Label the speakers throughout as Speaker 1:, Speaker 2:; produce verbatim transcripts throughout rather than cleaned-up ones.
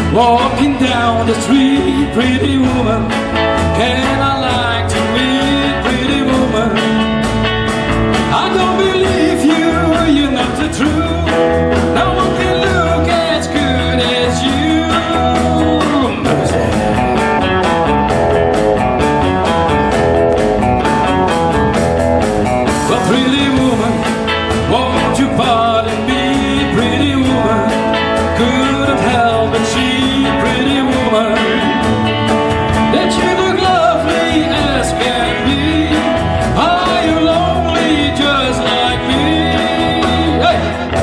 Speaker 1: Walking down the street, pretty woman, can I like to meet pretty woman? I don't believe you, you're not the truth. No one can look as good as you. Well, pretty woman, won't you pardon me, pretty woman? Couldn't help but see, pretty woman, that you look lovely as can be. Are you lonely just like me? Hey!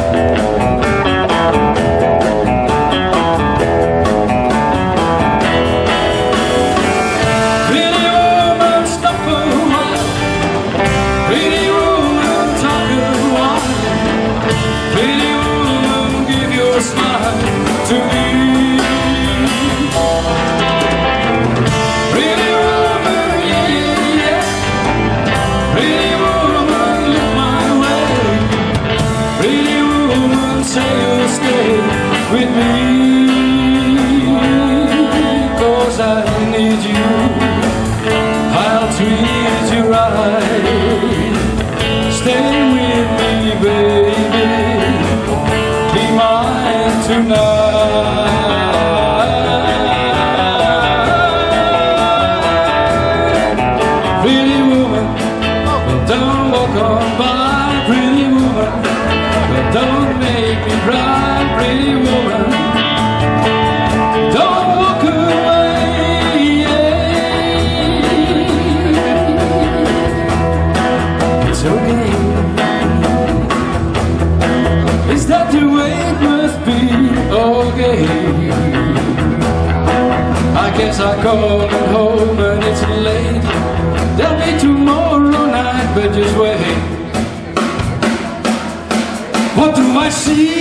Speaker 1: Pretty woman, stop a while. Pretty woman, talk a while. Pretty woman, give your smile to me. Pretty woman, yeah, yeah, yeah. Pretty woman, look my way. Pretty woman, say you'll stay with me. 'Cause I need you, I'll treat you right. Stay with me, baby, be mine tonight. Pretty woman, don't walk on by, pretty woman, but don't make me cry, pretty woman. Don't walk away, yeah. It's okay. Is that the way it must be? Okay. I guess I called it home and it's late. There'll be tomorrow night, but just wait. What do I see?